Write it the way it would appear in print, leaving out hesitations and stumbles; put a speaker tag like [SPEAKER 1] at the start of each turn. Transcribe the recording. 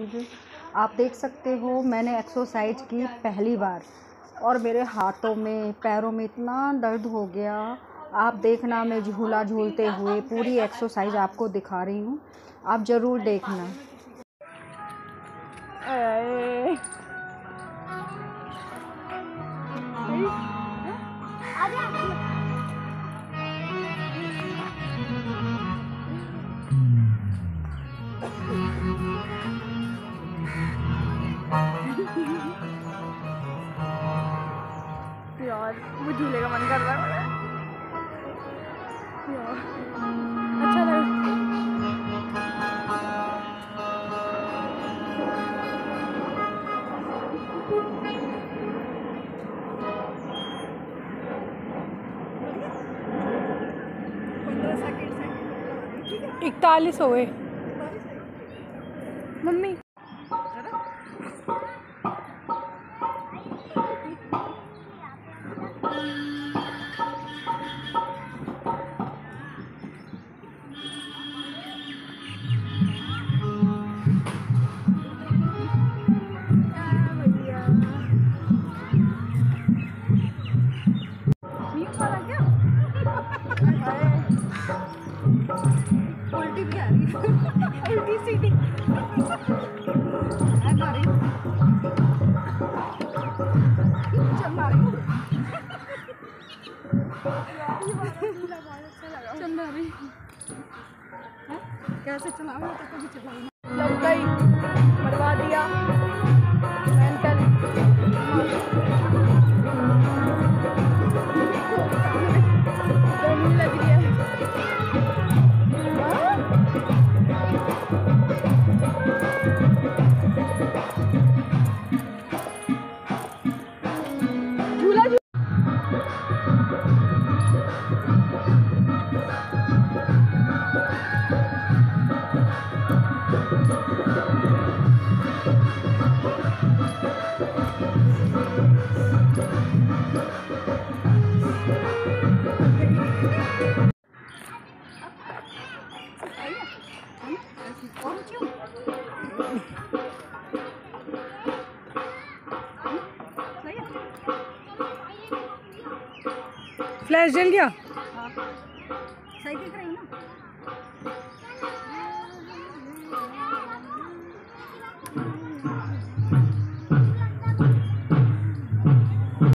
[SPEAKER 1] लीजिए। आप देख सकते हो मैंने एक्सरसाइज की पहली बार और मेरे हाथों में पैरों में इतना दर्द हो गया। आप देखना, मैं झूला झूलते हुए पूरी एक्सरसाइज आपको दिखा रही हूँ, आप ज़रूर देखना।
[SPEAKER 2] यार वो झूले का मन कर रहा है यार, अच्छा लग रहा। 41 हो गए मम्मी। उल्टी भी आ रही है उल्टी सीधी चल मारी चंदा रही कैसे चलाऊंगा तो कभी चलाऊंगा। लग गई, मरवा दिया मेंटल। गर्मी लग रही है। फ्लैश जल गया। सही दिख रही है।